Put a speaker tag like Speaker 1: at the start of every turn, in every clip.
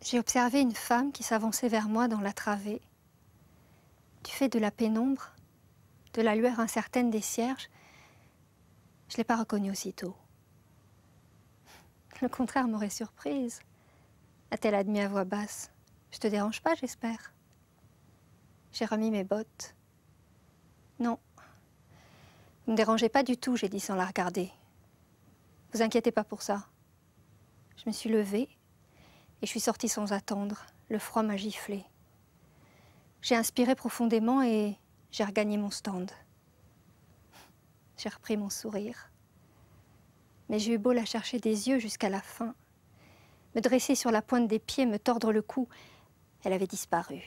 Speaker 1: J'ai observé une femme qui s'avançait vers moi dans la travée. Du fait de la pénombre, de la lueur incertaine des cierges, je ne l'ai pas reconnue aussitôt. Le contraire m'aurait surprise. A-t-elle admis à voix basse? Je te dérange pas, j'espère. J'ai remis mes bottes. Non. Vous ne me dérangez pas du tout, j'ai dit sans la regarder. Vous inquiétez pas pour ça. Je me suis levée et je suis sortie sans attendre. Le froid m'a giflé. J'ai inspiré profondément et j'ai regagné mon stand. J'ai repris mon sourire. Mais j'ai eu beau la chercher des yeux jusqu'à la fin, me dresser sur la pointe des pieds, me tordre le cou, elle avait disparu.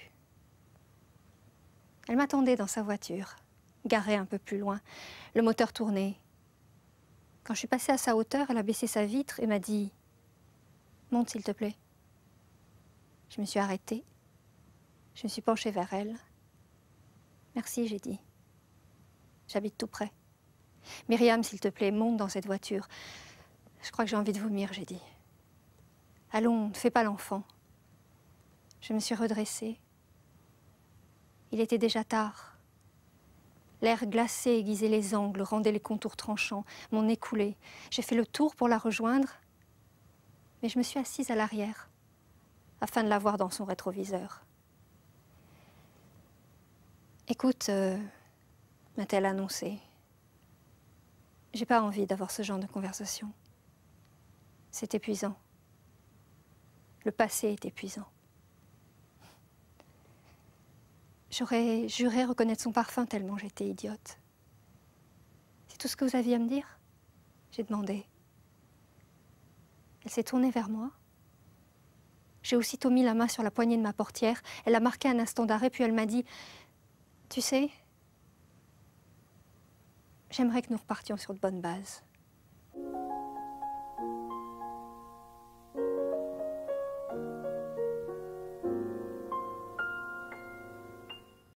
Speaker 1: Elle m'attendait dans sa voiture, garée un peu plus loin, le moteur tournait. Quand je suis passée à sa hauteur, elle a baissé sa vitre et m'a dit « Monte, s'il te plaît ». Je me suis arrêtée. Je me suis penchée vers elle. « Merci », j'ai dit. « J'habite tout près. Myriam, s'il te plaît, monte dans cette voiture. Je crois que j'ai envie de vomir », j'ai dit. « Allons, ne fais pas l'enfant. » Je me suis redressée. Il était déjà tard. L'air glacé aiguisait les angles, rendait les contours tranchants, mon nez coulé. J'ai fait le tour pour la rejoindre, mais je me suis assise à l'arrière, afin de la voir dans son rétroviseur. « Écoute, m'a-t-elle annoncé, j'ai pas envie d'avoir ce genre de conversation. C'est épuisant. Le passé est épuisant. J'aurais juré reconnaître son parfum tellement j'étais idiote. C'est tout ce que vous aviez à me dire? J'ai demandé. Elle s'est tournée vers moi. J'ai aussitôt mis la main sur la poignée de ma portière. Elle a marqué un instant d'arrêt, puis elle m'a dit « Tu sais, j'aimerais que nous repartions sur de bonnes bases.